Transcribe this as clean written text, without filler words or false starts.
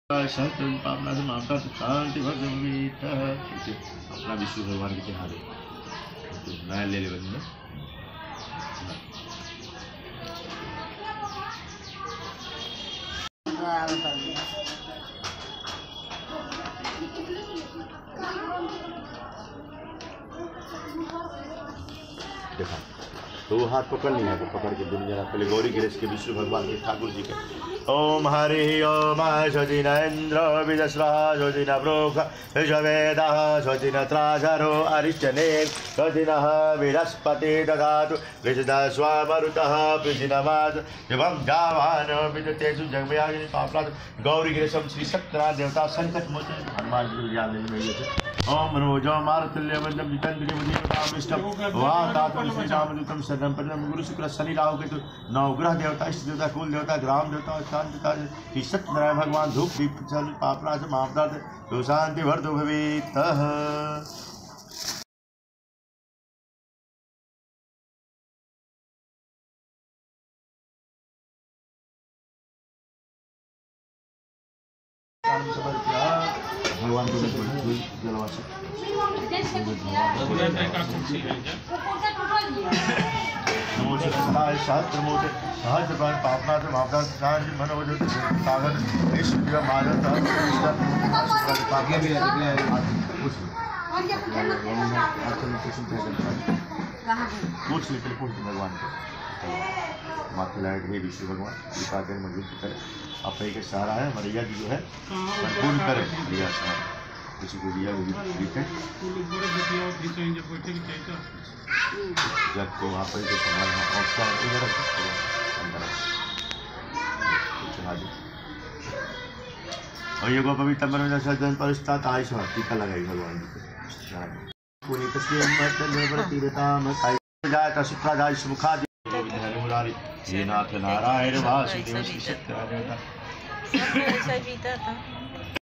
अपना शांति अपना विष्णु भगवान के हाथ तो नया ले ले बनी देखा तो वो हाथ पकड़ लिया तो पकड़ के दुनिया पहले गौरी गिरेश के विष्णु भगवान के ठाकुर जी के ओम हरि ओम स्वजिन इंद्र विदस्रा स्वजिन ब्रोख विश्ववेद स्वजिन त्राजरो अरिष्टने स्वजिन बृहस्पति दधातु विजद स्वमरुतः पिजिनमाद एवं जावान विदतेषु जगमयागिनी पापराध गौरी गिरेशम श्री सत्यनारायण देवता संकट मोचन हनुमान जी ज्ञान में ये ओम मनोजो मारुतल्य वंदम जितेंद्रिय मुनिर्वामिष्टम वातात्मन श्रीरामदूतम शरणं प्रपद्ये गुरु शुक्र शनि राहु केतु नौ ग्रह देवता इष्ट देवता कुल देवता ग्राम देवता शांति देवता श्री सत्यनारायण भगवान धूप दीप जल पापनाश महापराध तो शांति वर्धो भवेतः भगवान को जलवासी शास्त्र मोटे सहज पापना महापराध मनोज सागर ईश्वर माधव भगवान को माथे लाइट है विष्णु भगवान कृपा करें मजबूत करें आप एक सहारा है मरिया जी जो है संपूर्ण करें दिया सहारा किसी को दिया वो भी ठीक है जब को वहाँ पर समाज में पहुँचता है इधर अंदर और ये पवित्र में सज्जन परिस्थित आयुष टीका लगाई भगवान जी नाथ नारायण वासुदेव श्री सत्यनारायण